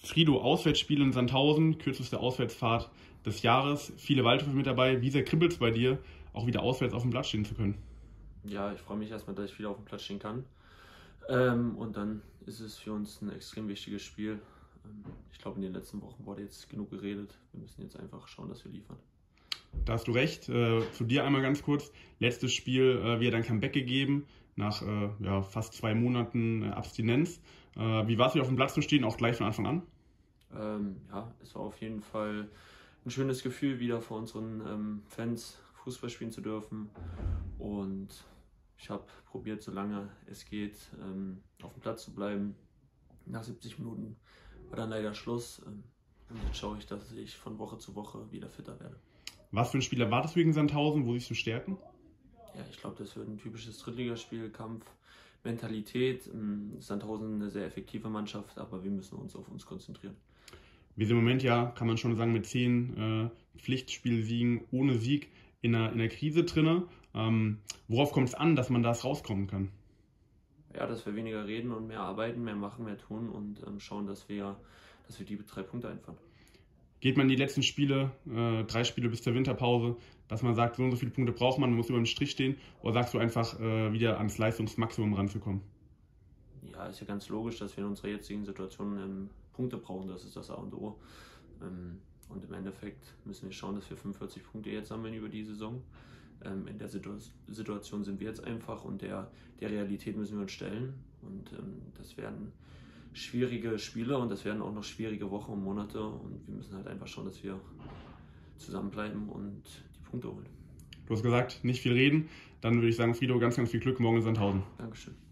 Frido, Auswärtsspiel in Sandhausen, kürzeste Auswärtsfahrt des Jahres, viele Waldhöfe mit dabei. Wie sehr kribbelt es bei dir, auch wieder auswärts auf dem Platz stehen zu können? Ja, ich freue mich erstmal, dass ich wieder auf dem Platz stehen kann. Und dann ist es für uns ein extrem wichtiges Spiel. Ich glaube, in den letzten Wochen wurde jetzt genug geredet. Wir müssen jetzt einfach schauen, dass wir liefern. Da hast du recht. Zu dir einmal ganz kurz. Letztes Spiel wieder dein Comeback gegeben, nach fast 2 Monaten Abstinenz. Wie war es, wieder auf dem Platz zu stehen, auch gleich von Anfang an? Es war auf jeden Fall ein schönes Gefühl, wieder vor unseren Fans Fußball spielen zu dürfen. Und ich habe probiert, solange es geht, auf dem Platz zu bleiben. Nach 70 Minuten war dann leider Schluss. Und jetzt schaue ich, dass ich von Woche zu Woche wieder fitter werde. Was für ein Spiel erwartest du gegen Sandhausen? Wo siehst du Stärken? Ja, ich glaube, das wird ein typisches Drittligaspiel, Kampf, Mentalität. Sandhausen eine sehr effektive Mannschaft, aber wir müssen uns auf uns konzentrieren. Wir sind im Moment ja, kann man schon sagen, mit 10 Pflichtspielsiegen ohne Sieg in einer Krise drin. Worauf kommt es an, dass man da rauskommen kann? Ja, dass wir weniger reden und mehr arbeiten, mehr machen, mehr tun und schauen, dass wir die 3 Punkte einfahren. Geht man die letzten Spiele, 3 Spiele bis zur Winterpause, dass man sagt, so und so viele Punkte braucht man muss über den Strich stehen, oder sagst du einfach, wieder ans Leistungsmaximum ranzukommen? Ja, ist ja ganz logisch, dass wir in unserer jetzigen Situation Punkte brauchen, das ist das A und O. Und im Endeffekt müssen wir schauen, dass wir 45 Punkte jetzt sammeln über die Saison. In der Situation sind wir jetzt einfach und der Realität müssen wir uns stellen. Und das werden schwierige Spiele und das werden auch noch schwierige Wochen und Monate. Und wir müssen halt einfach schauen, dass wir zusammenbleiben und die Punkte holen. Du hast gesagt, nicht viel reden. Dann würde ich sagen, Frido, ganz, ganz viel Glück morgen in Sandhausen. Dankeschön.